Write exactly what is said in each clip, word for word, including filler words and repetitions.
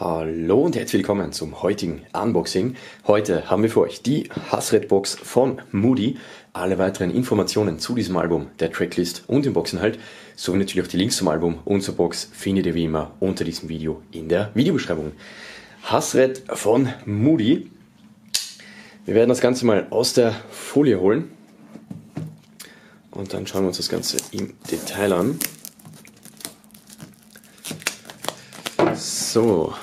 Hallo und herzlich willkommen zum heutigen Unboxing. Heute haben wir für euch die Hasret Box von Moody. Alle weiteren Informationen zu diesem Album, der Tracklist und dem Boxinhalt, sowie natürlich auch die Links zum Album und zur Box findet ihr wie immer unter diesem Video in der Videobeschreibung. Hasret von Moody. Wir werden das Ganze mal aus der Folie holen und dann schauen wir uns das Ganze im Detail an. So.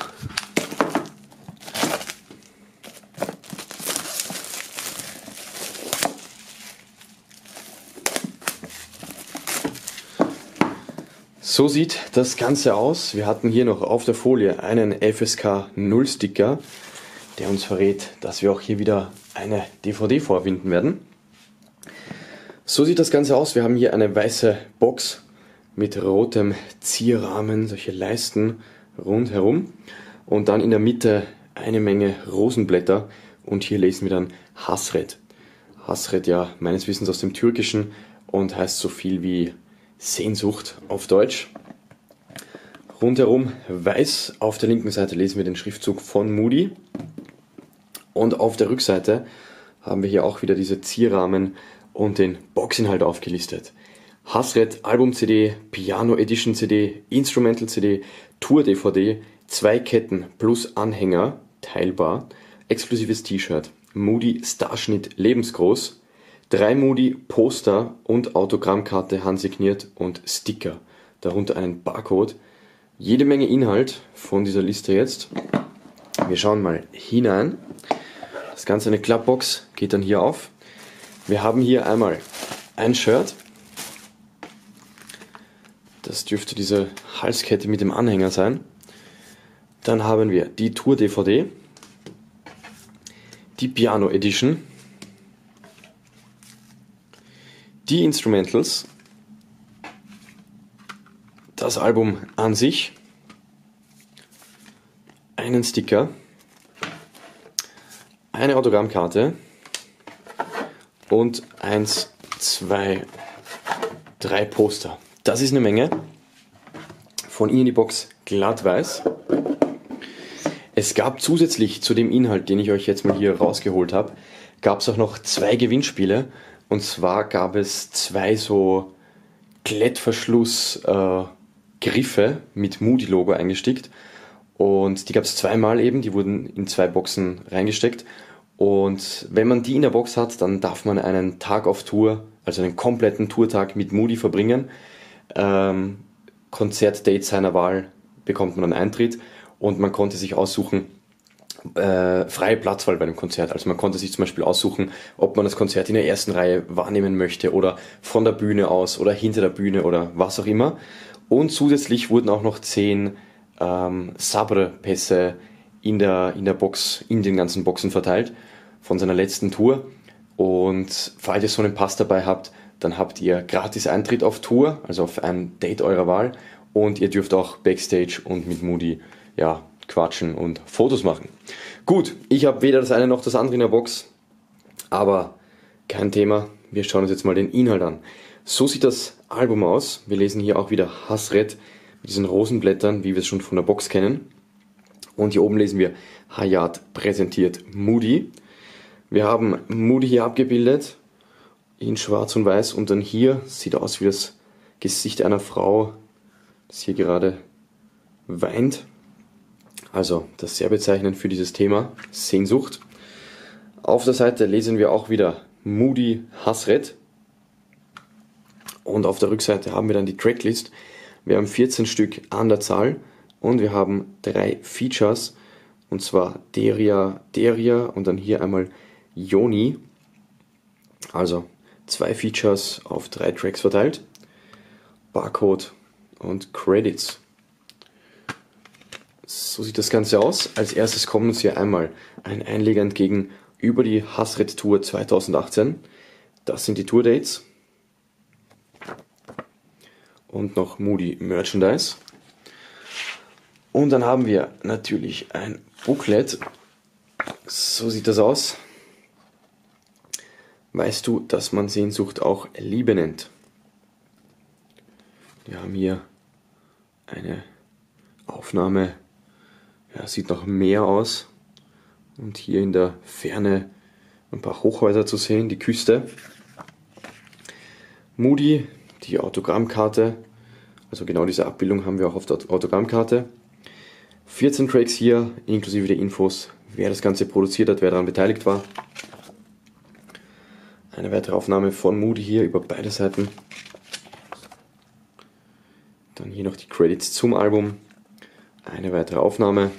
So sieht das Ganze aus. Wir hatten hier noch auf der Folie einen F S K null Sticker, der uns verrät, dass wir auch hier wieder eine D V D vorfinden werden. So sieht das Ganze aus. Wir haben hier eine weiße Box mit rotem Zierrahmen, solche Leisten rundherum und dann in der Mitte eine Menge Rosenblätter und hier lesen wir dann Hasret. Hasret ja meines Wissens aus dem Türkischen und heißt so viel wie Sehnsucht auf Deutsch. Rundherum weiß, auf der linken Seite lesen wir den Schriftzug von Moody und auf der Rückseite haben wir hier auch wieder diese Zierrahmen und den Boxinhalt aufgelistet. Hasret Album-C D, Piano Edition C D, Instrumental C D, Tour-D V D, zwei Ketten plus Anhänger, teilbar, exklusives T-Shirt, Moody Starschnitt lebensgroß, drei Moody Poster und Autogrammkarte handsigniert und Sticker, darunter einen Barcode. Jede Menge Inhalt von dieser Liste jetzt. Wir schauen mal hinein. Das Ganze eine Klappbox, geht dann hier auf. Wir haben hier einmal ein Shirt. Das dürfte diese Halskette mit dem Anhänger sein. Dann haben wir die Tour-D V D, die Piano Edition, die Instrumentals, das Album an sich, einen Sticker, eine Autogrammkarte und eins, zwei, drei Poster. Das ist eine Menge. Von innen die Box glatt weiß. Es gab zusätzlich zu dem Inhalt, den ich euch jetzt mal hier rausgeholt habe, gab es auch noch zwei Gewinnspiele. Und zwar gab es zwei so Klettverschluss-Griffe äh, mit Moody-Logo eingestickt. Und die gab es zweimal eben, die wurden in zwei Boxen reingesteckt. Und wenn man die in der Box hat, dann darf man einen Tag auf Tour, also einen kompletten Tourtag mit Moody verbringen. Ähm, Konzertdate seiner Wahl bekommt man einen Eintritt und man konnte sich aussuchen, äh, freie Platzwahl bei dem Konzert. Also man konnte sich zum Beispiel aussuchen, ob man das Konzert in der ersten Reihe wahrnehmen möchte oder von der Bühne aus oder hinter der Bühne oder was auch immer. Und zusätzlich wurden auch noch zehn ähm, Sabre-Pässe in der, in der Box, in den ganzen Boxen verteilt von seiner letzten Tour. Und falls ihr so einen Pass dabei habt, dann habt ihr gratis Eintritt auf Tour, also auf ein Date eurer Wahl. Und ihr dürft auch Backstage und mit Moody ja, quatschen und Fotos machen. Gut, ich habe weder das eine noch das andere in der Box, aber kein Thema. Wir schauen uns jetzt mal den Inhalt an. So sieht das Album aus. Wir lesen hier auch wieder Hasret mit diesen Rosenblättern, wie wir es schon von der Box kennen. Und hier oben lesen wir Hayat präsentiert Moody. Wir haben Moody hier abgebildet in schwarz und weiß und dann hier sieht aus wie das Gesicht einer Frau, das hier gerade weint. Also das ist sehr bezeichnend für dieses Thema Sehnsucht. Auf der Seite lesen wir auch wieder Moody Hasret und auf der Rückseite haben wir dann die Tracklist. Wir haben vierzehn Stück an der Zahl und wir haben drei Features und zwar Deria, Deria und dann hier einmal Yoni. Also zwei Features auf drei Tracks verteilt, Barcode und Credits. So sieht das Ganze aus. Als erstes kommt uns hier einmal ein Einleger entgegen über die Hasret Tour zweitausendachtzehn. Das sind die Tourdates und noch Moody Merchandise. Und dann haben wir natürlich ein Booklet. So sieht das aus. Weißt du, dass man Sehnsucht auch Liebe nennt? Wir haben hier eine Aufnahme Ja, sieht noch mehr aus. Und hier in der Ferne ein paar Hochhäuser zu sehen, die Küste. Moody, die Autogrammkarte. Also genau diese Abbildung haben wir auch auf der Autogrammkarte. vierzehn Tracks hier, inklusive der Infos, wer das Ganze produziert hat, wer daran beteiligt war. Eine weitere Aufnahme von Moody hier über beide Seiten. Dann hier noch die Credits zum Album. Eine weitere Aufnahme.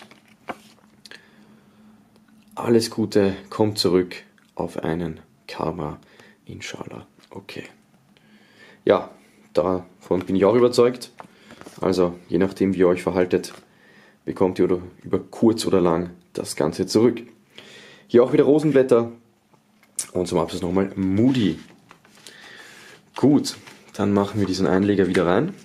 Alles Gute, kommt zurück auf einen Karma, inshallah. Okay. Ja, davon bin ich auch überzeugt. Also, je nachdem wie ihr euch verhaltet, bekommt ihr über kurz oder lang das Ganze zurück. Hier auch wieder Rosenblätter. Und zum Abschluss nochmal Moody. Gut, dann machen wir diesen Einleger wieder rein.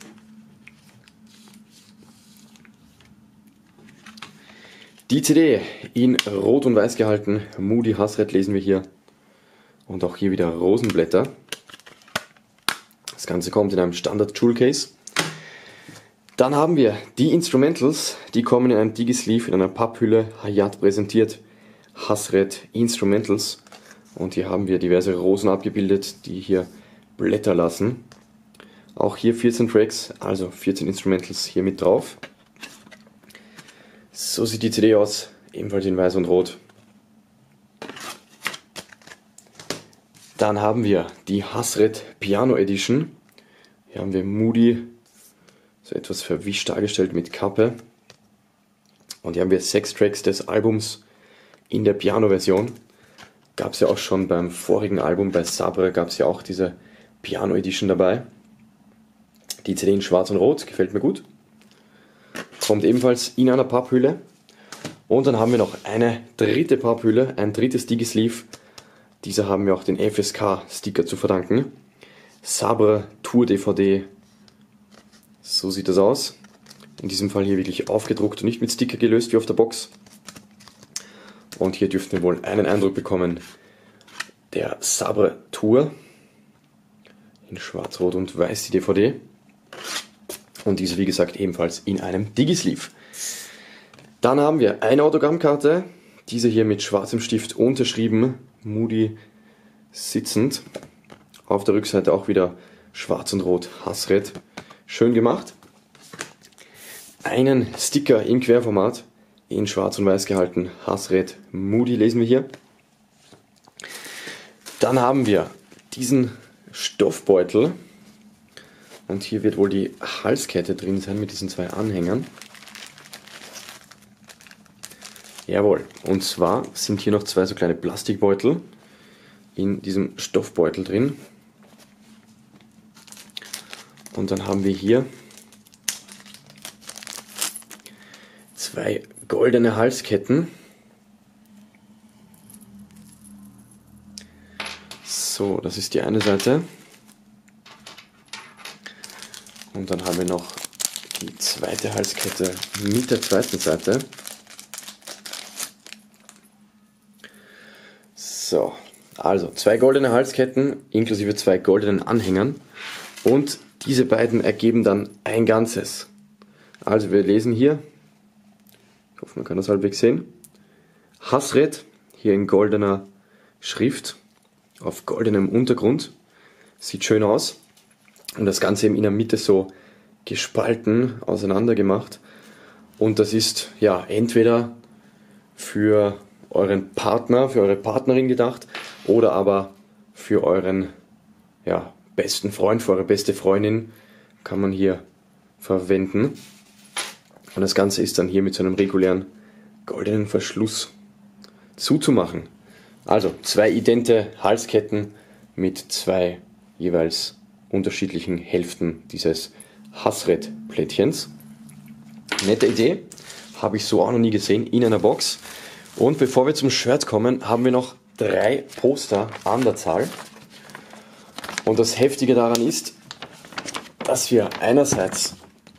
Die C D in Rot und Weiß gehalten. Moody Hasret lesen wir hier. Und auch hier wieder Rosenblätter. Das Ganze kommt in einem Standard Jewel Case. Dann haben wir die Instrumentals. Die kommen in einem Digisleeve in einer Papphülle. Hayat präsentiert Hasret Instrumentals. Und hier haben wir diverse Rosen abgebildet, die hier Blätter lassen. Auch hier vierzehn Tracks, also vierzehn Instrumentals hier mit drauf. So sieht die C D aus, ebenfalls in Weiß und Rot. Dann haben wir die Hasret Piano Edition. Hier haben wir Moody, so etwas verwischt dargestellt mit Kappe. Und hier haben wir sechs Tracks des Albums in der Piano-Version. Gab es ja auch schon beim vorigen Album, bei Sabre gab es ja auch diese Piano Edition dabei. Die C D in Schwarz und Rot, gefällt mir gut. Kommt ebenfalls in einer Papphülle. Und dann haben wir noch eine dritte Papphülle, ein drittes Digisleeve. Dieser haben wir auch den F S K-Sticker zu verdanken. Sabre Tour D V D. So sieht das aus. In diesem Fall hier wirklich aufgedruckt und nicht mit Sticker gelöst wie auf der Box. Und hier dürften wir wohl einen Eindruck bekommen der Sabre Tour. In Schwarz, Rot und Weiß die D V D. Und diese wie gesagt ebenfalls in einem Digisleeve. Dann haben wir eine Autogrammkarte. Diese hier mit schwarzem Stift unterschrieben. Moody sitzend. Auf der Rückseite auch wieder Schwarz und Rot Hasret. Schön gemacht. Einen Sticker im Querformat. In Schwarz und Weiß gehalten, Hasret Moody lesen wir hier. Dann haben wir diesen Stoffbeutel. Und hier wird wohl die Halskette drin sein mit diesen zwei Anhängern. Jawohl, und zwar sind hier noch zwei so kleine Plastikbeutel in diesem Stoffbeutel drin. Und dann haben wir hier zwei goldene Halsketten. So, das ist die eine Seite. Und dann haben wir noch die zweite Halskette mit der zweiten Seite. So, also zwei goldene Halsketten inklusive zwei goldenen Anhängern. Und diese beiden ergeben dann ein Ganzes. Also wir lesen hier, ich hoffe man kann das halbwegs sehen, Hasret, hier in goldener Schrift, auf goldenem Untergrund. Sieht schön aus. Und das Ganze eben in der Mitte so gespalten, auseinander gemacht. Und das ist ja entweder für euren Partner, für eure Partnerin gedacht oder aber für euren ja, besten Freund, für eure beste Freundin kann man hier verwenden. Und das Ganze ist dann hier mit so einem regulären goldenen Verschluss zuzumachen. Also zwei idente Halsketten mit zwei jeweils unterschiedlichen Hälften dieses Hasret-Plättchens. Nette Idee, habe ich so auch noch nie gesehen in einer Box. Und bevor wir zum Shirt kommen, haben wir noch drei Poster an der Zahl. Und das Heftige daran ist, dass wir einerseits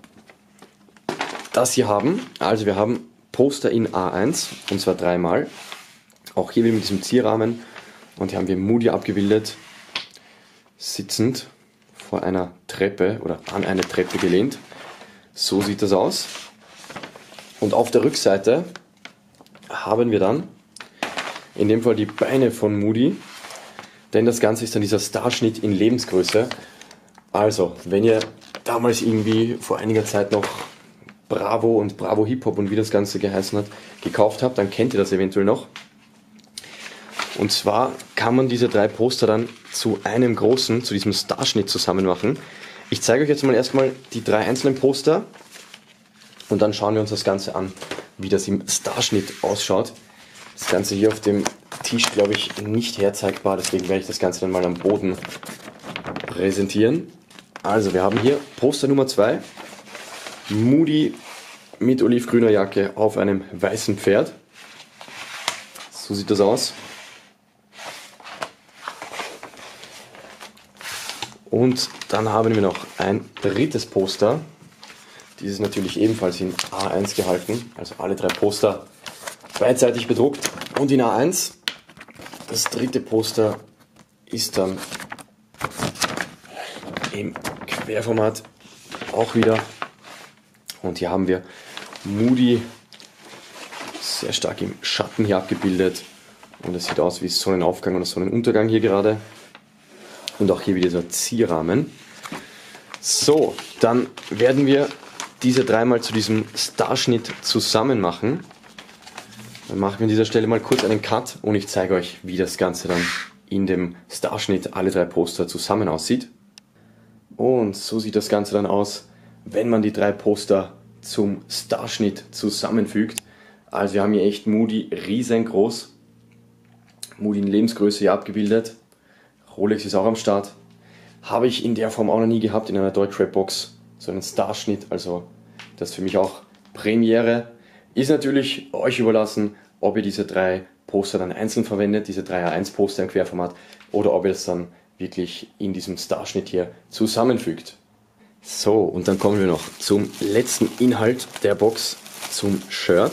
das hier haben. Also wir haben Poster in A eins, und zwar dreimal. Auch hier wieder mit diesem Zierrahmen. Und hier haben wir Moody abgebildet, sitzend vor einer Treppe oder an eine Treppe gelehnt. So sieht das aus. Und auf der Rückseite haben wir dann in dem Fall die Beine von Moody, denn das Ganze ist dann dieser Starschnitt in Lebensgröße. Also, wenn ihr damals irgendwie vor einiger Zeit noch Bravo und Bravo Hip-Hop und wie das Ganze geheißen hat, gekauft habt, dann kennt ihr das eventuell noch. Und zwar kann man diese drei Poster dann zu einem großen, zu diesem Starschnitt zusammen machen. Ich zeige euch jetzt mal erstmal die drei einzelnen Poster und dann schauen wir uns das Ganze an, wie das im Starschnitt ausschaut. Das Ganze hier auf dem Tisch, glaube ich, nicht herzeigbar, deswegen werde ich das Ganze dann mal am Boden präsentieren. Also, wir haben hier Poster Nummer zwei, Moody mit olivgrüner Jacke auf einem weißen Pferd. So sieht das aus. Und dann haben wir noch ein drittes Poster. Dieses natürlich ebenfalls in A eins gehalten, also alle drei Poster beidseitig bedruckt und in A eins. Das dritte Poster ist dann im Querformat auch wieder. Und hier haben wir Moody sehr stark im Schatten hier abgebildet. Und es sieht aus wie Sonnenaufgang oder Sonnenuntergang hier gerade. Und auch hier wieder dieser Zierrahmen. So, dann werden wir diese dreimal zu diesem Starschnitt zusammen machen. Dann machen wir an dieser Stelle mal kurz einen Cut und ich zeige euch, wie das Ganze dann in dem Starschnitt alle drei Poster zusammen aussieht. Und so sieht das Ganze dann aus, wenn man die drei Poster zum Starschnitt zusammenfügt. Also wir haben hier echt Moody riesengroß. Moody in Lebensgröße hier abgebildet. Rolex ist auch am Start. Habe ich in der Form auch noch nie gehabt in einer Deutschrap-Box. So einen Starschnitt, also das ist für mich auch Premiere. Ist natürlich euch überlassen, ob ihr diese drei Poster dann einzeln verwendet, diese drei A eins Poster im Querformat, oder ob ihr es dann wirklich in diesem Starschnitt hier zusammenfügt. So, und dann kommen wir noch zum letzten Inhalt der Box, zum Shirt.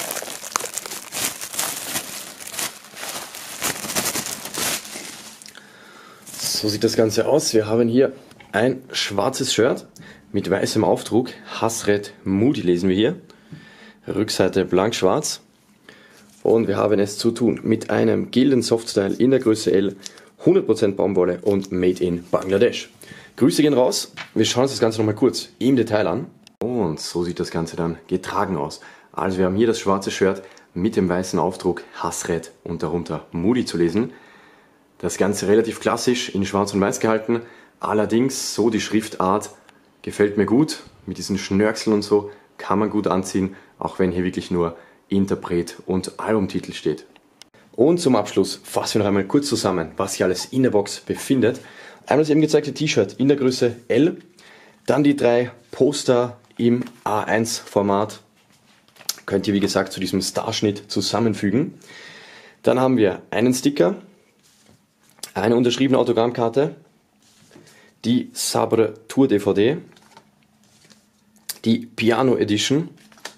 So sieht das Ganze aus. Wir haben hier ein schwarzes Shirt mit weißem Aufdruck. Hasret Moody lesen wir hier. Rückseite blank schwarz. Und wir haben es zu tun mit einem Gildan Softstyle in der Größe L, hundert Prozent Baumwolle und Made in Bangladesch. Grüße gehen raus. Wir schauen uns das Ganze nochmal kurz im Detail an. Und so sieht das Ganze dann getragen aus. Also wir haben hier das schwarze Shirt mit dem weißen Aufdruck Hasret und darunter Moody zu lesen. Das Ganze relativ klassisch in schwarz und weiß gehalten. Allerdings so die Schriftart gefällt mir gut. Mit diesen Schnörkeln und so kann man gut anziehen, auch wenn hier wirklich nur Interpret und Albumtitel steht. Und zum Abschluss fassen wir noch einmal kurz zusammen, was sich alles in der Box befindet. Einmal das eben gezeigte T-Shirt in der Größe L, dann die drei Poster im A eins Format, könnt ihr wie gesagt zu diesem Starschnitt zusammenfügen. Dann haben wir einen Sticker, eine unterschriebene Autogrammkarte, die Sabre Tour D V D, die Piano Edition,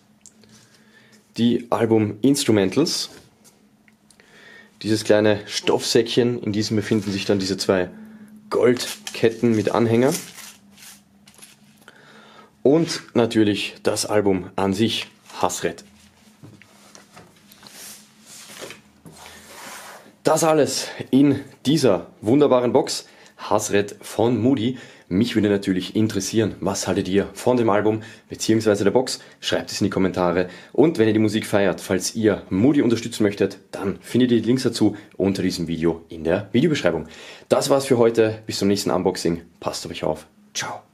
die Album Instrumentals, dieses kleine Stoffsäckchen, in diesem befinden sich dann diese zwei Goldketten mit Anhänger und natürlich das Album an sich, Hasret. Das alles in dieser wunderbaren Box, Hasret von Moody. Mich würde natürlich interessieren, was haltet ihr von dem Album bzw. der Box? Schreibt es in die Kommentare. Und wenn ihr die Musik feiert, falls ihr Moody unterstützen möchtet, dann findet ihr die Links dazu unter diesem Video in der Videobeschreibung. Das war's für heute. Bis zum nächsten Unboxing. Passt auf euch auf. Ciao.